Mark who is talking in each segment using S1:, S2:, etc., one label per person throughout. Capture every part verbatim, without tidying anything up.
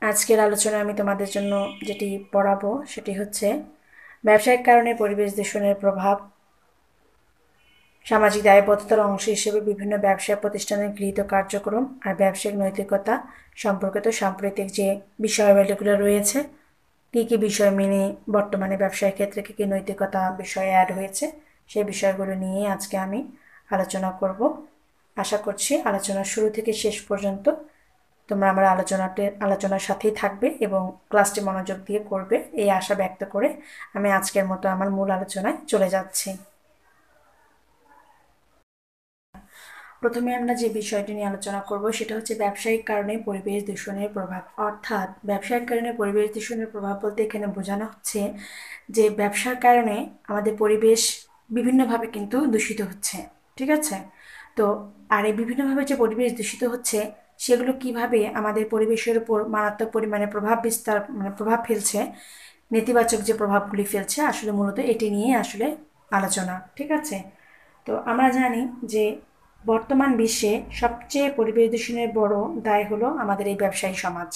S1: আজকের আলোচনায় আমি তোমাদের জন্য যেটি পড়াবো সেটি হচ্ছে ব্যবসায়িক কারণে পরিবেশ দূষণের প্রভাব, সামাজিক দায়বদ্ধতার অংশ হিসেবে বিভিন্ন ব্যবসায় প্রতিষ্ঠানের গৃহীত কার্যক্রম আর ব্যবসায়িক নৈতিকতা সম্পর্কিত সাম্প্রতিক যে বিষয়াবলীগুলো রয়েছে, কী কী বিষয় মেনে বর্তমানে ব্যবসায়িক ক্ষেত্রে কী কী নৈতিকতা বিষয় অ্যাড হয়েছে, সেই বিষয়গুলো নিয়ে আজকে আমি আলোচনা করব। আশা করছি আলোচনার শুরু থেকে শেষ পর্যন্ত তোমরা আমার আলোচনাতে আলোচনার সাথেই থাকবে এবং ক্লাসটি মনোযোগ দিয়ে করবে, এই আশা ব্যক্ত করে আমি আজকের মতো আমার মূল আলোচনায় চলে যাচ্ছি। প্রথমে আমরা যে বিষয়টি নিয়ে আলোচনা করব সেটা হচ্ছে ব্যবসায়িক কারণে পরিবেশ দূষণের প্রভাব। অর্থাৎ ব্যবসায়িক কারণে পরিবেশ দূষণের প্রভাব বলতে এখানে বোঝানো হচ্ছে যে ব্যবসার কারণে আমাদের পরিবেশ বিভিন্নভাবে কিন্তু দূষিত হচ্ছে, ঠিক আছে? তো আর এই বিভিন্নভাবে যে পরিবেশ দূষিত হচ্ছে সেগুলো কিভাবে আমাদের পরিবেশের উপর মারাত্মক পরিমাণে প্রভাব বিস্তার মানে প্রভাব ফেলছে, নেতিবাচক যে প্রভাবগুলি ফেলছে, আসলে মূলত এটি নিয়ে আসলে আলোচনা, ঠিক আছে? তো আমরা জানি যে বর্তমান বিশ্বে সবচেয়ে পরিবেশ দূষণের বড় দায় হলো আমাদের এই ব্যবসায়ী সমাজ।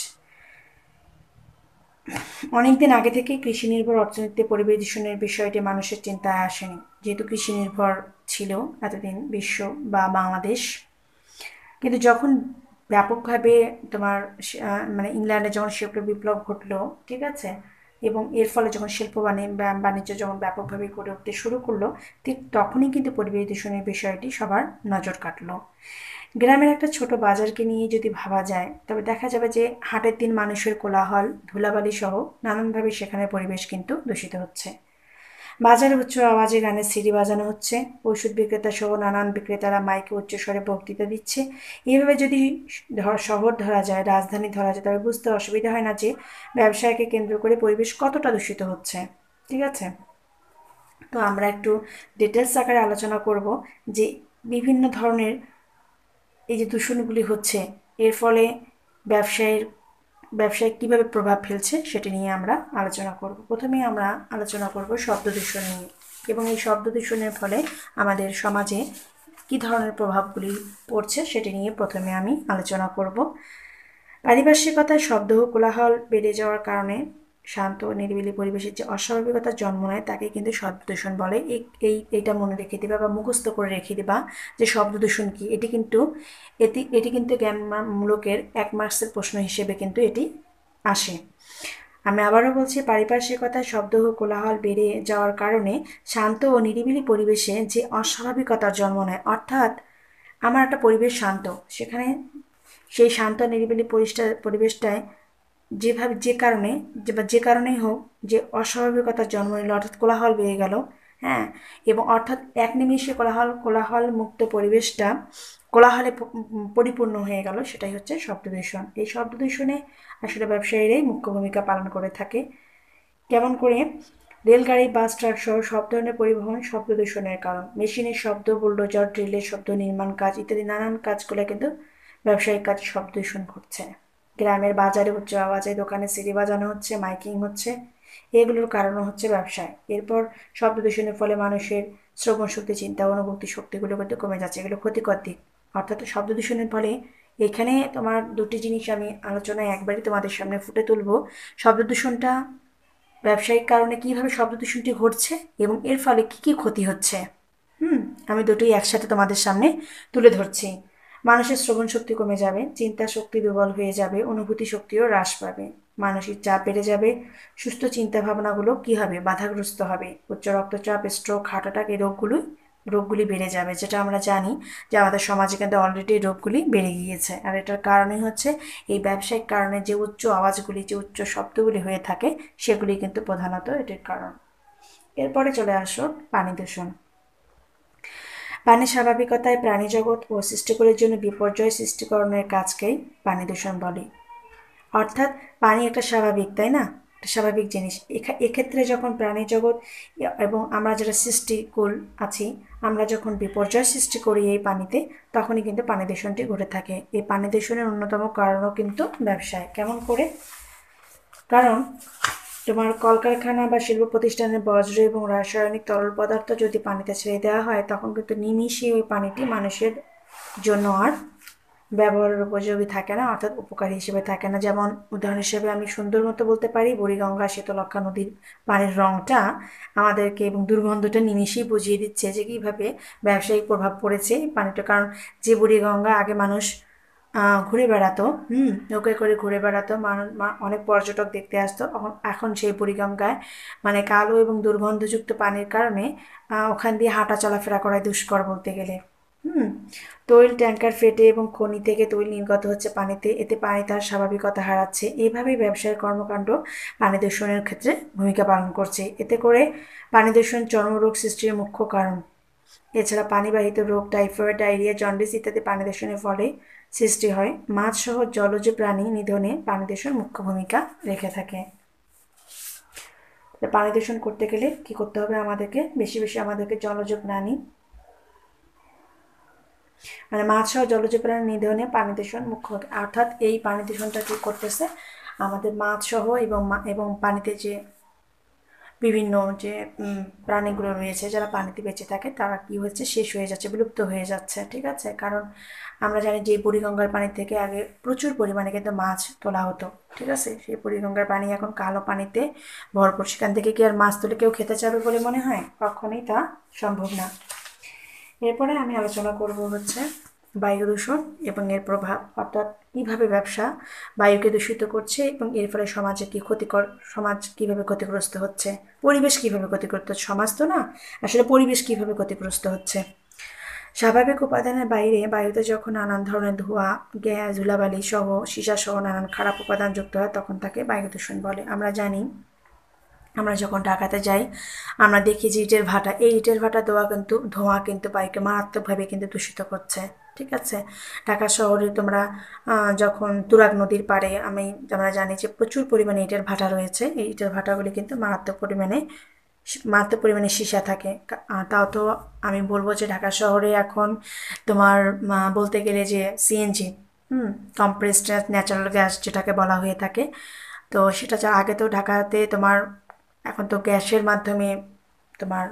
S1: অনেকদিন আগে থেকেই কৃষি নির্ভর অর্থনীতিতে পরিবেশ দূষণের বিষয়টি মানুষের চিন্তায় আসেনি, যেহেতু কৃষি নির্ভর ছিল এতদিন বিশ্ব বা বাংলাদেশ। কিন্তু যখন ব্যাপকভাবে তোমার মানে ইংল্যান্ডে যখন শিল্প বিপ্লব ঘটলো, ঠিক আছে, এবং এর ফলে যখন শিল্প বাণিজ্য যখন ব্যাপকভাবে গড়ে উঠতে শুরু করলো, ঠিক তখনই কিন্তু পরিবেশ দূষণের বিষয়টি সবার নজর কাটলো। গ্রামের একটা ছোট বাজারকে নিয়ে যদি ভাবা যায় তবে দেখা যাবে যে হাটের দিন মানুষের কোলাহল, ধুলাবালি সহ নানানভাবে সেখানে পরিবেশ কিন্তু দূষিত হচ্ছে। বাজারে উচ্চ আওয়াজে গানের সিডি বাজানো হচ্ছে, ওষুধ বিক্রেতা সহ নানান বিক্রেতারা মাইকে উচ্চস্বরে বক্তৃতা দিচ্ছে। এইভাবে যদি শহর ধরা যায়, রাজধানী ধরা যায়, তবে বুঝতে অসুবিধা হয় না যে ব্যবসায়কে কেন্দ্র করে পরিবেশ কতটা দূষিত হচ্ছে, ঠিক আছে? তো আমরা একটু ডিটেলস আকারে আলোচনা করব যে বিভিন্ন ধরনের এই যে দূষণগুলি হচ্ছে এর ফলে ব্যবসায়ের ব্যবসায় কীভাবে প্রভাব ফেলছে সেটি নিয়ে আমরা আলোচনা করব। প্রথমে আমরা আলোচনা করব শব্দ দূষণ নিয়ে, এবং এই শব্দ দূষণের ফলে আমাদের সমাজে কী ধরনের প্রভাবগুলি পড়ছে সেটি নিয়ে প্রথমে আমি আলোচনা করব। পারিপার্শ্বিকতায় শব্দ ও কোলাহল বেড়ে যাওয়ার কারণে শান্ত ও নিরিবিলি পরিবেশের যে অস্বাভাবিকতার জন্ম নেয় তাকে কিন্তু শব্দ দূষণ বলে। এই এইটা মনে রেখে দিবা বা মুখস্থ করে রেখে দিবা যে শব্দ দূষণ কী। এটি কিন্তু এটি এটি কিন্তু জ্ঞানমূলকের এক মার্কসের প্রশ্ন হিসেবে কিন্তু এটি আসে। আমি আবারও বলছি, পারিপার্শ্বিকতায় শব্দ ও কোলাহল বেড়ে যাওয়ার কারণে শান্ত ও নিরিবিলি পরিবেশে যে অস্বাভাবিকতার জন্ম নেয়, অর্থাৎ আমার একটা পরিবেশ শান্ত, সেখানে সেই শান্ত নিরিবিলি পরিবেশটায় যেভাবে যে কারণে যে বা যে কারণেই হোক যে অস্বাভাবিকতার জন্ম নিল, অর্থাৎ কোলাহল বেড়ে গেল, হ্যাঁ, এবং অর্থাৎ এক নিমিষে কোলাহল কোলাহল মুক্ত পরিবেশটা কোলাহলে পরিপূর্ণ হয়ে গেল, সেটাই হচ্ছে শব্দ দূষণ। এই শব্দ দূষণে আসলে ব্যবসায়ীরাই মুখ্য ভূমিকা পালন করে থাকে। কেমন করে? রেলগাড়ি, বাস, ট্রাক সহ সব ধরনের পরিবহন শব্দ দূষণের কারণ। মেশিনের শব্দ, বুলডোজার, ড্রিলের শব্দ, নির্মাণ কাজ ইত্যাদি নানান কাজগুলো কিন্তু ব্যবসায়িক কাজ শব্দ দূষণ ঘটছে। গ্রামের বাজারে উচ্চ আওয়াজে দোকানে সিডি বাজানো হচ্ছে, মাইকিং হচ্ছে, এগুলোর কারণও হচ্ছে ব্যবসায়। এরপর শব্দ দূষণের ফলে মানুষের শ্রবণ শক্তি, চিন্তা, অনুভূতি শক্তিগুলো কিন্তু কমে যাচ্ছে, এগুলো ক্ষতিকর দিক। অর্থাৎ শব্দ দূষণের ফলে এখানে তোমার দুটি জিনিস আমি আলোচনায় একবারই তোমাদের সামনে ফুটে তুলব। শব্দ দূষণটা ব্যবসায়িক কারণে কীভাবে শব্দ দূষণটি ঘটছে এবং এর ফলে কী কী ক্ষতি হচ্ছে, হুম আমি দুটোই একসাথে তোমাদের সামনে তুলে ধরছি। মানুষের শ্রবণ শক্তি কমে যাবে, চিন্তা শক্তি দুর্বল হয়ে যাবে, অনুভূতি শক্তিও হ্রাস পাবে, মানসিক চাপ বেড়ে যাবে, সুস্থ চিন্তা ভাবনাগুলো কী হবে? বাধাগ্রস্ত হবে। উচ্চ রক্তচাপ, স্ট্রোক, হার্ট অ্যাটাক এই রোগগুলো রোগগুলি বেড়ে যাবে, যেটা আমরা জানি যে আমাদের সমাজে কিন্তু অলরেডি রোগগুলি বেড়ে গিয়েছে। আর এটার কারণই হচ্ছে এই ব্যবসায়িক কারণে যে উচ্চ আওয়াজগুলি, যে উচ্চ শব্দগুলি হয়ে থাকে সেগুলি কিন্তু প্রধানত এটির কারণ। এরপরে চলে আসো পানি দূষণ। পানির স্বাভাবিকতায় প্রাণীজগৎ ও সৃষ্টিকরের জন্য বিপর্যয় সৃষ্টিকরণের কাজকেই পানি দূষণ বলে। অর্থাৎ পানি একটা স্বাভাবিক, তাই না? একটা স্বাভাবিক জিনিস। এক্ষেত্রে যখন প্রাণী জগৎ এবং আমরা যারা সৃষ্টিকুল আছি, আমরা যখন বিপর্যয় সৃষ্টি করি এই পানিতে, তখনই কিন্তু পানি দূষণটি ঘটে থাকে। এই পানি দূষণের অন্যতম কারণও কিন্তু ব্যবসায়। কেমন করে? কারণ তোমার কলকারখানা বা শিল্প প্রতিষ্ঠানের বজ্র এবং রাসায়নিক তরল পদার্থ যদি পানিতে ছেড়ে দেওয়া হয়, তখন কিন্তু নিমিষে ওই পানিটি মানুষের জন্য আর ব্যবহারের উপযোগী থাকে না, অর্থাৎ উপকারী হিসেবে থাকে না। যেমন উদাহরণ হিসেবে আমি সুন্দর মতো বলতে পারি, বুড়িগঙ্গা শীতলক্ষ্যা নদীর পানির রঙটা আমাদেরকে এবং দুর্গন্ধটা নিমিশেই বুঝিয়ে দিচ্ছে যে কীভাবে ব্যবসায়িক প্রভাব পড়েছে এই পানিটা। কারণ যে বুড়িগঙ্গা আগে মানুষ ঘুরে বেড়াতো, হুম নৌকায় করে ঘুরে বেড়াতো, মানুষ অনেক পর্যটক দেখতে আসতো, এখন সেই বুড়িগঙ্গায় মানে কালো এবং দুর্গন্ধযুক্ত পানির কারণে ওখান দিয়ে হাঁটা চলাফেরা করাই দুষ্কর বলতে গেলে। হুম তৈল ট্যাঙ্কার ফেটে এবং খনি থেকে তৈল নির্গত হচ্ছে পানিতে, এতে পানি তার স্বাভাবিকতা হারাচ্ছে। এইভাবেই ব্যবসায়ের কর্মকাণ্ড পানি দূষণের ক্ষেত্রে ভূমিকা পালন করছে। এতে করে পানি দূষণ চর্মরোগ সৃষ্টির মুখ্য কারণ। এছাড়া পানিবাহিত রোগ, টাইফয়েড, ডায়রিয়া, জন্ডিস ইত্যাদি পানি দূষণের ফলে সৃষ্টি হয়। মাছ সহ জলজ প্রাণী নিধনে পানি দূষণ মুখ্য ভূমিকা রেখে থাকে। পানি দূষণ করতে গেলে কি করতে হবে আমাদেরকে? বেশি বেশি আমাদেরকে জলজ প্রাণী মানে মাছ সহ জলজ প্রাণী নিধনে পানি দূষণ মুখ্য, অর্থাৎ এই পানি দূষণটা কি করতেছে আমাদের মাছ সহ এবং এবং পানিতে যে বিভিন্ন যে প্রাণীগুলো রয়েছে যারা পানিতে বেঁচে থাকে তারা কি হচ্ছে শেষ হয়ে যাচ্ছে, বিলুপ্ত হয়ে যাচ্ছে। ঠিক আছে, কারণ আমরা জানি যে বুড়িগঙ্গার পানি থেকে আগে প্রচুর পরিমাণে কিন্তু মাছ তোলা হতো। ঠিক আছে, সেই বুড়িগঙ্গার পানি এখন কালো পানিতে ভরপুর, সেখান থেকে কি আর মাছ তুলে কেউ খেতে চাবে বলে মনে হয়? কখনোই তা সম্ভব না। এরপরে আমি আলোচনা করব হচ্ছে বায়ু দূষণ এবং এর প্রভাব, অর্থাৎ কীভাবে ব্যবসা বায়ুকে দূষিত করছে এবং এর ফলে সমাজে কী ক্ষতিকর, সমাজ কীভাবে ক্ষতিগ্রস্ত হচ্ছে, পরিবেশ কীভাবে ক্ষতিগ্রস্ত হচ্ছে, সমাজ তো না আসলে পরিবেশ কীভাবে ক্ষতিগ্রস্ত হচ্ছে। স্বাভাবিক উপাদানের বাইরে বায়ুতে যখন নানান ধরনের ধোঁয়া, গ্যাস, ধুলাবালি সহ সীসা সহ নানান খারাপ উপাদান যুক্ত হয় তখন তাকে বায়ু দূষণ বলে। আমরা জানি আমরা যখন ঢাকাতে যাই আমরা দেখি যে ইটের ভাটা, এই ইটের ভাটা ধোঁয়া কিন্তু ধোঁয়া কিন্তু বায়ুকে মারাত্মকভাবে কিন্তু দূষিত করছে। ঠিক আছে, ঢাকা শহরে তোমরা যখন তুরাগ নদীর পাড়ে আমি আমরা জানি যে প্রচুর পরিমাণে ইটের ভাটা রয়েছে, এই ইটের ভাটাগুলি কিন্তু মারাত্মক পরিমাণে মারাত্মক পরিমাণে সীসা থাকে। তাও তো আমি বলবো যে ঢাকা শহরে এখন তোমার বলতে গেলে যে CNG, hmm compressed natural gas যেটাকে বলা হয়ে থাকে, তো সেটা যা আগে তো ঢাকাতে তোমার এখন তো গ্যাসের মাধ্যমে তোমার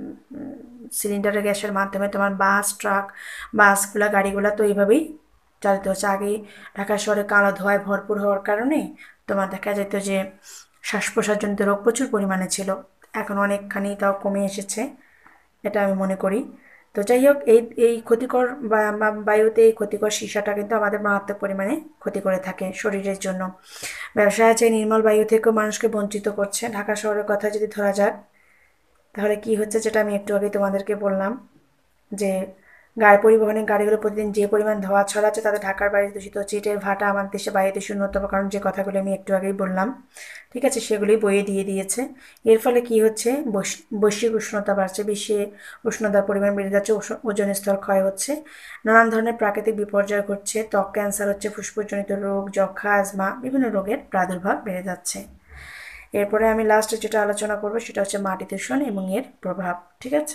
S1: সিলিন্ডারের গ্যাসের মাধ্যমে তোমার বাস, ট্রাক, বাসগুলা, গাড়িগুলা তো এইভাবেই চালিত হচ্ছে। আগে ঢাকা শহরে কালো ধোঁয়ায় ভরপুর হওয়ার কারণে তোমার দেখা যেত যে শ্বাস প্রশ্বাসজনিত রোগ প্রচুর পরিমাণে ছিল, এখন অনেকখানি তাও কমে এসেছে, এটা আমি মনে করি। তো যাই হোক, এই এই ক্ষতিকর বায়ুতে এই ক্ষতিকর সীসাটা কিন্তু আমাদের মারাত্মক পরিমাণে ক্ষতি করে থাকে শরীরের জন্য। ব্যবসা আছে নির্মল বায়ু থেকেও মানুষকে বঞ্চিত করছে। ঢাকা শহরের কথা যদি ধরা যাক তাহলে কি হচ্ছে, যেটা আমি একটু আগে তোমাদেরকে বললাম যে গাড়ি পরিবহনের গাড়িগুলো প্রতিদিন যে পরিমাণ ধোঁয়া ছড়াচ্ছে তাতে ঢাকার বায়ু দূষিত হচ্ছে। ইটের ভাটা আমার দেশে বায়ু দূষণ অন্যতম কারণ, যে কথাগুলো আমি একটু আগেই বললাম। ঠিক আছে, সেগুলোই বইয়ে দিয়ে দিয়েছে। এর ফলে কি হচ্ছে, বৈশ্বিক উষ্ণতা বাড়ছে, বিশ্বে উষ্ণতার পরিমাণ বেড়ে যাচ্ছে, ওজোন স্তর ক্ষয় হচ্ছে, নানান ধরনের প্রাকৃতিক বিপর্যয় ঘটছে, ত্বক ক্যান্সার হচ্ছে, ফুসফুসজনিত রোগ, যক্ষা, আজমা, বিভিন্ন রোগের প্রাদুর্ভাব বেড়ে যাচ্ছে। এরপরে আমি লাস্টে যেটা আলোচনা করবো সেটা হচ্ছে মাটি দূষণ এবং এর প্রভাব। ঠিক আছে,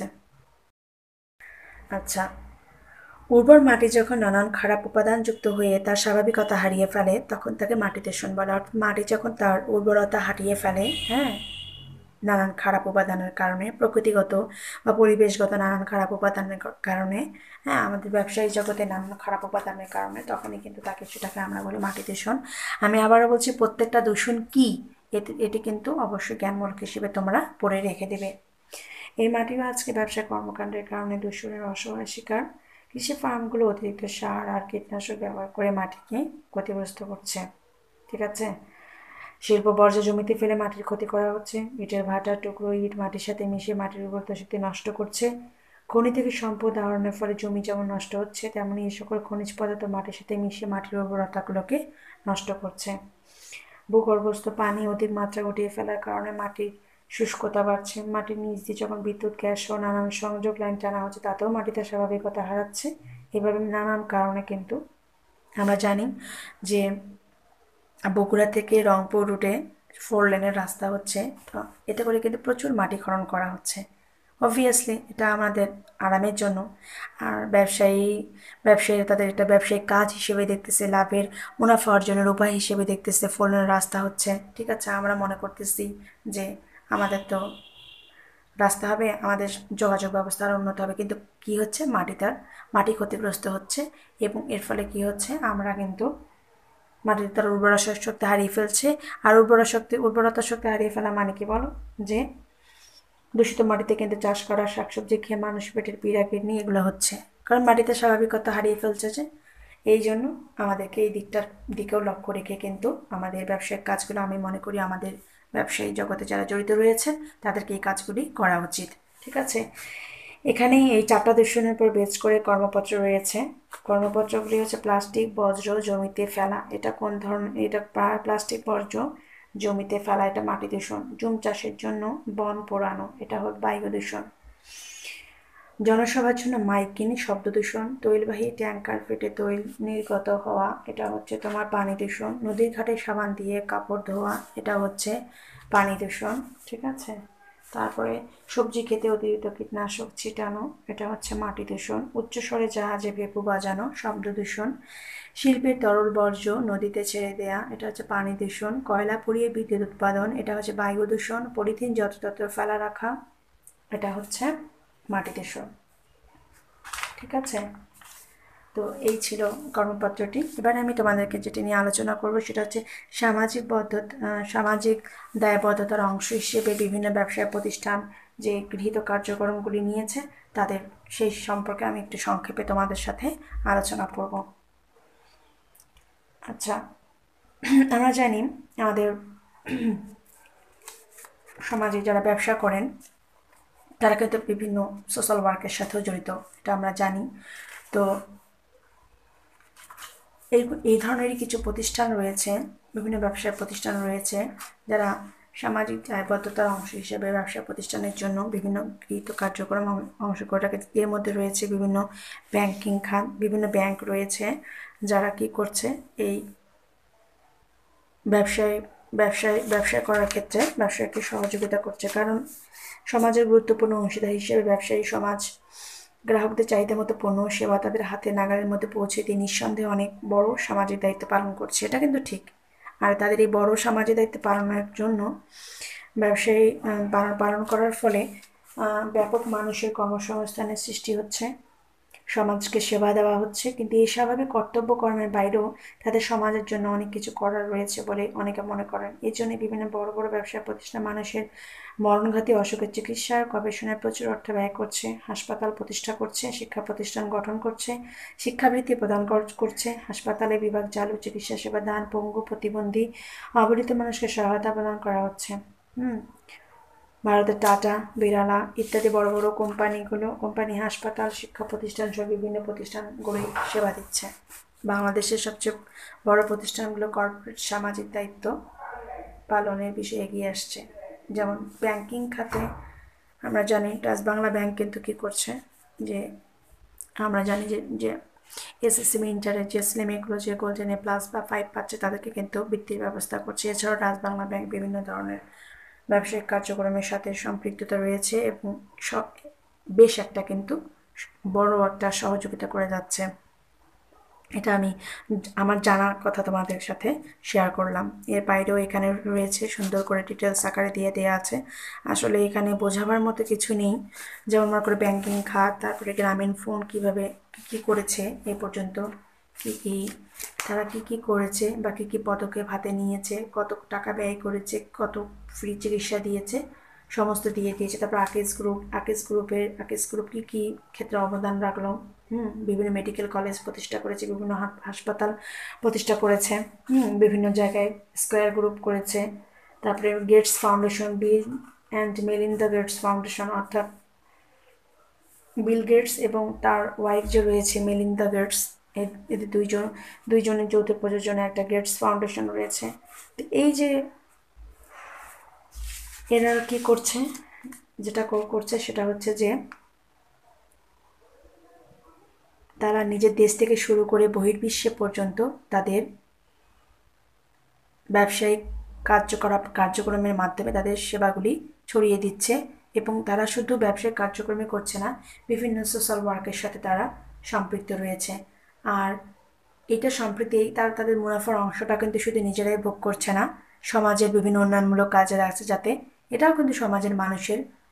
S1: আচ্ছা, উর্বর মাটি যখন নানান খারাপ উপাদান যুক্ত হয়ে তার স্বাভাবিকতা হারিয়ে ফেলে তখন তাকে মাটি দূষণ বলে। অর্থাৎ মাটি যখন তার উর্বরতা হারিয়ে ফেলে, হ্যাঁ নানান খারাপ উপাদানের কারণে, প্রকৃতিগত বা পরিবেশগত নানান খারাপ উপাদানের কারণে, হ্যাঁ আমাদের ব্যবসায়ী জগতে নানান খারাপ উপাদানের কারণে, তখনই কিন্তু তাকে সেটাকে আমরা বলি মাটি দূষণ। আমি আবারও বলছি, প্রত্যেকটা দূষণ কী এটি এটি কিন্তু অবশ্যই জ্ঞানমূলক হিসেবে তোমরা পড়ে রেখে দেবে। এই মাটিও আজকে ব্যবসা কর্মকাণ্ডের কারণে দূষণের অসহায় শিকার। কৃষি ফার্মগুলো অতিরিক্ত সার আর কীটনাশক ব্যবহার করে মাটিকে ক্ষতিগ্রস্ত করছে। ঠিক আছে, শিল্প বর্জ্য জমিতে ফেলে মাটির ক্ষতি করা হচ্ছে, ইটের ভাটার টুকরো ইট মাটির সাথে মিশিয়ে মাটির উর্বরতা শক্তি নষ্ট করছে। খনি থেকে সম্পদ আহরণের ফলে জমি যেমন নষ্ট হচ্ছে, তেমনি এই সকল খনিজ পদার্থ মাটির সাথে মিশিয়ে মাটির উর্বরতাগুলোকে নষ্ট করছে। ভূগর্ভস্থ পানি অধিক মাত্রা ঘটিয়ে ফেলার কারণে মাটির শুষ্কতা বাড়ছে, মাটির নিচ দিয়ে যখন বিদ্যুৎ, গ্যাস ও নানান সংযোগ লাইন টানা হচ্ছে তাতেও মাটিতে স্বাভাবিকতা হারাচ্ছে। এভাবে নানান কারণে কিন্তু আমরা জানি যে বগুড়া থেকে রংপুর রুটে ফোর লেনের রাস্তা হচ্ছে, তো এতে করে কিন্তু প্রচুর মাটি খনন করা হচ্ছে। অবভিয়াসলি এটা আমাদের আরামের জন্য, আর ব্যবসায়ী ব্যবসায়ীরা তাদের এটা ব্যবসায়িক কাজ হিসেবে দেখতেছে, লাভের মুনাফা অর্জনের উপায় হিসেবে দেখতেছে, ফোর লেনের রাস্তা হচ্ছে। ঠিক আছে, আমরা মনে করতেছি যে আমাদের তো রাস্তা হবে, আমাদের যোগাযোগ ব্যবস্থা আরও উন্নত হবে, কিন্তু কি হচ্ছে, মাটি তার মাটি ক্ষতিগ্রস্ত হচ্ছে এবং এর ফলে কি হচ্ছে, আমরা কিন্তু মাটির তার উর্বরা শক্তি হারিয়ে ফেলছে। আর উর্বরা শক্তি উর্বরতা শক্তি হারিয়ে ফেলা মানে কি বলো, যে দূষিত মাটিতে কিন্তু চাষ করা শাকসবজি খেয়ে মানুষ পেটের পীড়া কিডনি এগুলো হচ্ছে, কারণ মাটিতে স্বাভাবিকতা হারিয়ে ফেলছে। যে এই জন্য আমাদেরকে এই দিকটার দিকেও লক্ষ্য রেখে কিন্তু আমাদের ব্যবসায়িক কাজগুলো, আমি মনে করি আমাদের ব্যবসায়ী জগতে যারা জড়িত রয়েছে তাদেরকে এই কাজগুলি করা উচিত। ঠিক আছে, এখানেই এই চারটা দূষণের উপর বেস করে কর্মপত্র রয়েছে। কর্মপত্রগুলি হচ্ছে প্লাস্টিক বর্জ্য জমিতে ফেলা, এটা কোন ধরনের, এটা প্লাস্টিক বর্জ্য জমিতে ফেলা, এটা মাটি দূষণ। জুম চাষের জন্য বন পোড়ানো, এটা হল বায়ু দূষণ। জনসভার জন্য মাইক কিনে শব্দ দূষণ। তৈলবাহী ট্যাঙ্কার ফেটে তৈল নির্গত হওয়া, এটা হচ্ছে তোমার পানি দূষণ। নদীর ঘাটে সাবান দিয়ে কাপড় ধোয়া, এটা হচ্ছে পানি দূষণ। ঠিক আছে, তারপরে সবজি খেতে অতিরিক্ত কীটনাশক ছিটানো, এটা হচ্ছে মাটি দূষণ। উচ্চস্বরে জাহাজে ভেপু বাজানো, শব্দ দূষণ। শিল্পের তরল বর্জ্য নদীতে ছেড়ে দেয়া, এটা হচ্ছে পানি দূষণ। কয়লা পুড়িয়ে বিদ্যুৎ উৎপাদন, এটা হচ্ছে বায়ু দূষণ। পলিথিন যত্রতত্র ফেলা রাখা, এটা হচ্ছে মাটি দূষণ। ঠিক আছে, তো এই ছিল কর্মপত্রটি। এবার আমি তোমাদেরকে যেটি নিয়ে আলোচনা করব সেটা হচ্ছে সামাজিক বদ্ধতা সামাজিক দায়বদ্ধতার অংশ হিসেবে বিভিন্ন ব্যবসায় প্রতিষ্ঠান যে গৃহীত কার্যক্রমগুলি নিয়েছে তাদের সেই সম্পর্কে আমি একটু সংক্ষেপে তোমাদের সাথে আলোচনা করব। আচ্ছা, আমরা জানি আমাদের সমাজে যারা ব্যবসা করেন তারা কিন্তু বিভিন্ন সোশ্যাল ওয়ার্কের সাথেও জড়িত, এটা আমরা জানি। তো এই এই ধরনেরই কিছু প্রতিষ্ঠান রয়েছে, বিভিন্ন ব্যবসায় প্রতিষ্ঠান রয়েছে যারা সামাজিক দায়বদ্ধতার অংশ হিসেবে ব্যবসা প্রতিষ্ঠানের জন্য বিভিন্ন গৃহীত কার্যক্রম অংশ করে থাকে। এর মধ্যে রয়েছে বিভিন্ন ব্যাংকিং খাত, বিভিন্ন ব্যাংক রয়েছে যারা কি করছে, এই ব্যবসায় ব্যবসায় ব্যবসা করার ক্ষেত্রে ব্যবসায়ীকে সহযোগিতা করছে। কারণ সমাজের গুরুত্বপূর্ণ অংশীদার হিসেবে ব্যবসায়ী সমাজ গ্রাহকদের চাহিদা মতো পণ্য সেবা তাদের হাতে নাগালের মধ্যে পৌঁছে দিয়ে নিঃসন্দেহে অনেক বড় সামাজিক দায়িত্ব পালন করছে, এটা কিন্তু ঠিক। আর তাদের এই বড় সামাজিক দায়িত্ব পালনের জন্য ব্যবসায়ী পালন করার ফলে ব্যাপক মানুষের কর্মসংস্থানের সৃষ্টি হচ্ছে, সমাজকে সেবা দেওয়া হচ্ছে। কিন্তু এই স্বাভাবিক কর্তব্য কর্মের বাইরেও তাদের সমাজের জন্য অনেক কিছু করার রয়েছে বলে অনেকে মনে করেন। এই জন্য বিভিন্ন বড় বড় ব্যবসা প্রতিষ্ঠান মানুষের মরণঘাতী অসুখের চিকিৎসা গবেষণায় প্রচুর অর্থ ব্যয় করছে, হাসপাতাল প্রতিষ্ঠা করছে, শিক্ষা প্রতিষ্ঠান গঠন করছে, শিক্ষাবৃত্তি প্রদান করছে, হাসপাতালে বিভাগ চালু, চিকিৎসা সেবা দান, পঙ্গু, প্রতিবন্ধী, অবহেলিত মানুষকে সহায়তা প্রদান করা হচ্ছে। হুম ভারতের টাটা, বিড়ালা ইত্যাদি বড় বড় কোম্পানিগুলো কোম্পানি হাসপাতাল, শিক্ষা প্রতিষ্ঠান সহ বিভিন্ন প্রতিষ্ঠানগুলি সেবা দিচ্ছে। বাংলাদেশের সবচেয়ে বড় প্রতিষ্ঠানগুলো কর্পোরেট সামাজিক দায়িত্ব পালনের বিষয়ে এগিয়ে আসছে। যেমন ব্যাংকিং খাতে আমরা জানি ট্রাস্ট বাংলা ব্যাংক কিন্তু কী করছে, যে আমরা জানি যে যে এসএসসি ইন্টারের যে ছেলেমেয়েগুলো যে গোল্ডেন এ প্লাস বা ফাইভ পাচ্ছে তাদেরকে কিন্তু বৃত্তির ব্যবস্থা করছে। এছাড়াও ট্রাস্ট বাংলা ব্যাংক বিভিন্ন ধরনের ব্যবসায়িক কার্যক্রমের সাথে সম্পৃক্ততা রয়েছে এবং সব বেশ একটা কিন্তু বড় একটা সহযোগিতা করে যাচ্ছে। এটা আমি আমার জানার কথা তোমাদের সাথে শেয়ার করলাম। এর বাইরেও এখানে রয়েছে সুন্দর করে ডিটেলস আকারে দিয়ে দেওয়া আছে। আসলে এখানে বোঝাবার মতো কিছু নেই, যেমন মনে করে ব্যাংকিং খাত, তারপরে গ্রামীণ ফোন কীভাবে কী কী করেছে এ পর্যন্ত, কী কী তারা কী কী করেছে বা কী কী পদক্ষেপ হাতে নিয়েছে, কত টাকা ব্যয় করেছে, কত ফ্রি চিকিৎসা দিয়েছে, সমস্ত দিয়ে দিয়েছে। তারপর আকিস গ্রুপ আকিস গ্রুপের আকিস গ্রুপ কী কী ক্ষেত্রে অবদান রাখলো, হুম বিভিন্ন মেডিকেল কলেজ প্রতিষ্ঠা করেছে, বিভিন্ন হাসপাতাল প্রতিষ্ঠা করেছে, হুম বিভিন্ন জায়গায় স্কোয়ার গ্রুপ করেছে। তারপরে Gates foundation, Bill and Melinda Gates foundation, অর্থাৎ বিল গেটস এবং তার ওয়াইফ যে রয়েছে মেলিন্ডা গেটস, এদের দুইজন দুইজনের যৌথ প্রযোজনে একটা গেটস ফাউন্ডেশন রয়েছে। তো এই যে এরা কি করছে, যেটা করছে সেটা হচ্ছে যে তারা নিজের দেশ থেকে শুরু করে বহির্বিশ্বে পর্যন্ত তাদের ব্যবসায়িক কার্যকলাপ কার্যক্রমের মাধ্যমে তাদের সেবাগুলি ছড়িয়ে দিচ্ছে এবং তারা শুধু ব্যবসায়িক কার্যক্রমে করছে না, বিভিন্ন সোশ্যাল ওয়ার্কের সাথে তারা সম্পৃক্ত রয়েছে। আর এটা সম্প্রতি তারা তাদের মুনাফার অংশটা কিন্তু শুধু নিজেরাই ভোগ করছে না, সমাজের বিভিন্ন উন্নয়নমূলক কাজে রাখছে, যাতে এটাও কিন্তু সমাজের মানুষের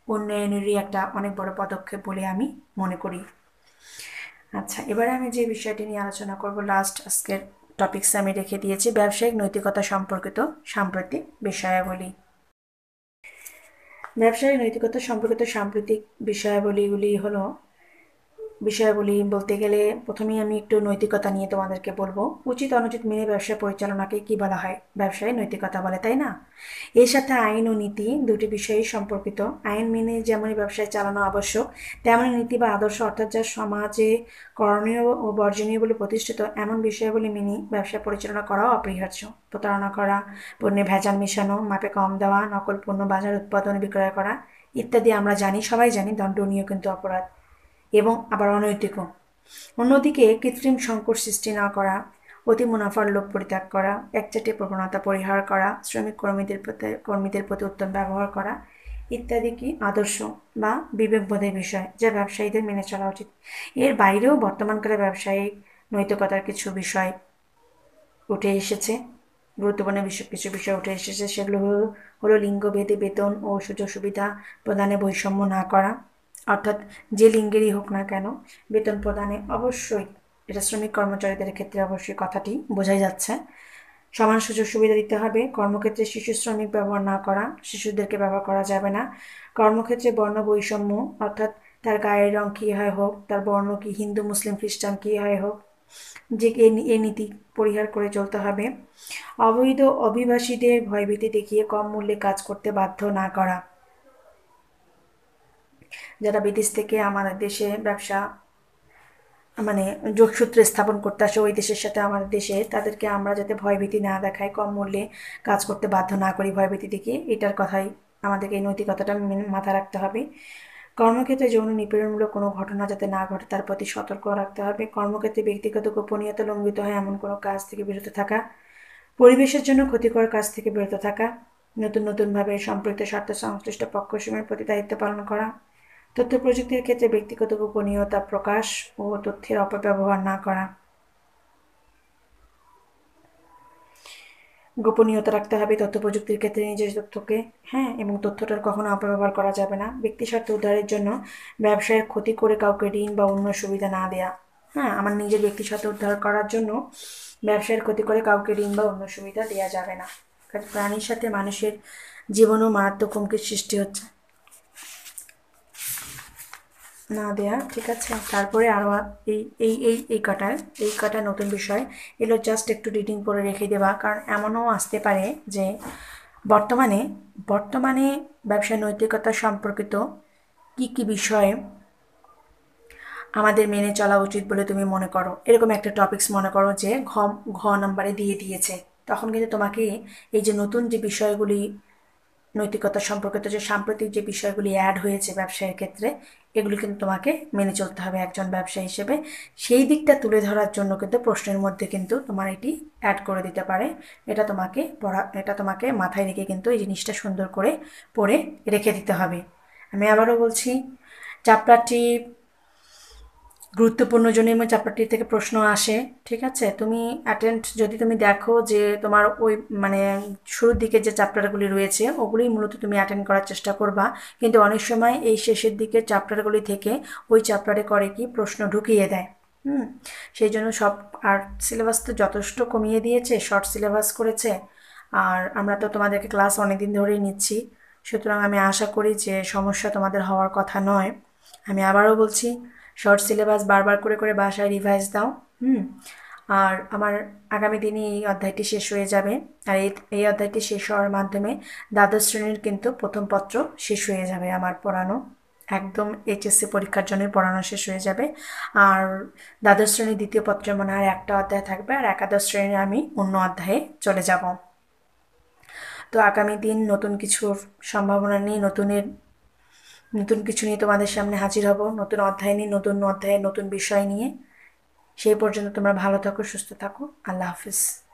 S1: উন্নয়নেরই একটা অনেক বড় পদক্ষেপ বলে আমি মনে করি। আচ্ছা, এবারে আমি যে বিষয়টি নিয়ে আলোচনা করব, লাস্ট আজকের টপিকস আমি রেখে দিয়েছি ব্যবসায়িক নৈতিকতা সম্পর্কিত সাম্প্রতিক বিষয়াবলী। ব্যবসায়িক নৈতিকতা সম্পর্কিত সাম্প্রতিক বিষয়াবলীগুলি হলো, বিষয়াবলী বলতে গেলে প্রথমেই আমি একটু নৈতিকতা নিয়ে তোমাদেরকে বলবো। উচিত অনুচিত মেনে ব্যবসা পরিচালনাকে কি বলা হয়? ব্যবসায় নৈতিকতা বলে, তাই না? এর সাথে আইন ও নীতি দুটি বিষয়ই সম্পর্কিত। আইন মেনে যেমনই ব্যবসায় চালানো আবশ্যক, তেমনই নীতি বা আদর্শ, অর্থাৎ যা সমাজে করণীয় ও বর্জনীয় বলে প্রতিষ্ঠিত, এমন বিষয়াবলী মেনে ব্যবসা পরিচালনা করাও অপরিহার্য। প্রতারণা করা, পণ্যে ভেজাল মেশানো, মাপে কম দেওয়া, নকল পণ্য বাজার উৎপাদন বিক্রয় করা ইত্যাদি আমরা জানি, সবাই জানি, দণ্ডনীয় কিন্তু অপরাধ এবং আবার অনৈতিকও। অন্যদিকে কৃত্রিম সংকট সৃষ্টি না করা, অতি মুনাফার লোভ পরিত্যাগ করা, একচাটিয়া প্রবণতা পরিহার করা, শ্রমিক কর্মীদের প্রতি কর্মীদের প্রতি উত্তম ব্যবহার করা ইত্যাদি কি আদর্শ বা বিবেকবোধের বিষয়, যা ব্যবসায়ীদের মেনে চলা উচিত। এর বাইরেও বর্তমানকালে ব্যবসায়িক নৈতিকতার কিছু বিষয় উঠে এসেছে, গুরুত্বপূর্ণ বিষয় কিছু বিষয় উঠে এসেছে। সেগুলো হলো হলো লিঙ্গভেদে বেতন ও সুযোগ সুবিধা প্রদানে বৈষম্য না করা, অর্থাৎ যে লিঙ্গেরই হোক না কেন বেতন প্রদানে অবশ্যই, এটা শ্রমিক কর্মচারীদের ক্ষেত্রে অবশ্যই কথাটি বোঝাই যাচ্ছে, সমান সুযোগ সুবিধা দিতে হবে। কর্মক্ষেত্রে শিশু শ্রমিক ব্যবহার না করা, শিশুদেরকে ব্যবহার করা যাবে না। কর্মক্ষেত্রে বর্ণ বৈষম্য, অর্থাৎ তার গায়ের রং কী হয় হোক, তার বর্ণ কি, হিন্দু মুসলিম খ্রিস্টান কী হয় হোক, যে এ নীতি পরিহার করে চলতে হবে। অবৈধ অভিবাসীদের ভয়ভীতি দেখিয়ে কম মূল্যে কাজ করতে বাধ্য না করা, যারা বিদেশ থেকে আমাদের দেশে ব্যবসা মানে যোগসূত্র স্থাপন করতে আসে ওই দেশের সাথে আমাদের দেশে, তাদেরকে আমরা যাতে ভয়ভীতি না দেখাই, কম মূল্যে কাজ করতে বাধ্য না করি ভয়ভীতি দেখিয়ে, এটার কথাই আমাদেরকে এই নৈতিকতাটা মাথায় রাখতে হবে। কর্মক্ষেত্রে যৌন নিপীড়নমূলক কোনো ঘটনা যাতে না ঘটে তার প্রতি সতর্ক রাখতে হবে। কর্মক্ষেত্রে ব্যক্তিগত গোপনীয়তা লঙ্ঘিত হয় এমন কোনো কাজ থেকে বিরত থাকা, পরিবেশের জন্য ক্ষতিকর কাজ থেকে বিরত থাকা, নতুন নতুনভাবে সম্পৃক্ত স্বার্থ সংশ্লিষ্ট পক্ষসমূহের প্রতি দায়িত্ব পালন করা, তথ্য প্রযুক্তির ক্ষেত্রে ব্যক্তিগত গোপনীয়তা প্রকাশ ও তথ্যের অপব্যবহার না করা, গোপনীয়তা রাখতে হবে তথ্য প্রযুক্তির ক্ষেত্রে নিজের তথ্যকে, হ্যাঁ, এবং তথ্যটার কখনো অপব্যবহার করা যাবে না। ব্যক্তি স্বার্থ উদ্ধারের জন্য ব্যবসায়ের ক্ষতি করে কাউকে ঋণ বা অন্য সুবিধা না দেয়া, হ্যাঁ, আমার নিজের ব্যক্তি স্বার্থ উদ্ধার করার জন্য ব্যবসায়ের ক্ষতি করে কাউকে ঋণ বা অন্য সুবিধা দেওয়া যাবে না। কারণ প্রাণীর সাথে মানুষের জীবনও মারাত্মক হুমকির সৃষ্টি হচ্ছে, না দেয়া, ঠিক আছে। তারপরে আরও এই এই এই এই কাটায় এই কাটা নতুন বিষয় এগুলো জাস্ট একটু রিডিং করে রেখে দেওয়া, কারণ এমনও আসতে পারে যে বর্তমানে বর্তমানে ব্যবসা নৈতিকতা সম্পর্কিত কি কি বিষয়ে আমাদের মেনে চলা উচিত বলে তুমি মনে করো, এরকম একটা টপিকস মনে করো যে ঘ ঘ নাম্বারে দিয়ে দিয়েছে, তখন কিন্তু তোমাকে এই যে নতুন যে বিষয়গুলি নৈতিকতা সম্পর্কিত যে সাম্প্রতিক যে বিষয়গুলি অ্যাড হয়েছে ব্যবসায়ের ক্ষেত্রে, এগুলি কিন্তু তোমাকে মেনে চলতে হবে একজন ব্যবসায়ী হিসেবে। সেই দিকটা তুলে ধরার জন্য কিন্তু প্রশ্নের মধ্যে কিন্তু তোমার এটি অ্যাড করে দিতে পারে। এটা তোমাকে পড়া এটা তোমাকে মাথায় রেখে কিন্তু এই জিনিসটা সুন্দর করে পড়ে রেখে দিতে হবে। আমি আবারও বলছি, চ্যাপ্টারটি গুরুত্বপূর্ণ জন্য এবং চ্যাপ্টারটি থেকে প্রশ্ন আসে, ঠিক আছে। তুমি অ্যাটেন্ড যদি তুমি দেখো যে তোমার ওই মানে শুরুর দিকে যে চ্যাপ্টারগুলি রয়েছে ওগুলি মূলত তুমি অ্যাটেন্ড করার চেষ্টা করবা, কিন্তু অনেক সময় এই শেষের দিকে চ্যাপ্টারগুলি থেকে ওই চ্যাপ্টারে করে কি প্রশ্ন ঢুকিয়ে দেয়, হুম, সেই জন্য সব আর সিলেবাস তো যথেষ্ট কমিয়ে দিয়েছে, শর্ট সিলেবাস করেছে, আর আমরা তো তোমাদেরকে ক্লাস অনেক দিন ধরেই নিচ্ছি, সুতরাং আমি আশা করি যে সমস্যা তোমাদের হওয়ার কথা নয়। আমি আবারও বলছি, শর্ট সিলেবাস বারবার করে করে বাসায় রিভাইজ দাও, হুম, আর আমার আগামী দিনে এই অধ্যায়টি শেষ হয়ে যাবে, আর এই এই অধ্যায়টি শেষ হওয়ার মাধ্যমে দ্বাদশ শ্রেণীর কিন্তু প্রথম পত্র শেষ হয়ে যাবে আমার পড়ানো, একদম এইচএসসি পরীক্ষার জন্যই পড়ানো শেষ হয়ে যাবে। আর দ্বাদশ শ্রেণীর দ্বিতীয় পত্রে মনে হয় একটা অধ্যায় থাকবে, আর একাদশ শ্রেণীর আমি অন্য অধ্যায়ে চলে যাব। তো আগামী দিন নতুন কিছুর সম্ভাবনা নিয়ে নতুনের নতুন কিছু নিয়ে তোমাদের সামনে হাজির হব, নতুন অধ্যায় নিয়ে, নতুন অধ্যায়ে নতুন বিষয় নিয়ে। সেই পর্যন্ত তোমরা ভালো থাকো, সুস্থ থাকো, আল্লাহ হাফিজ।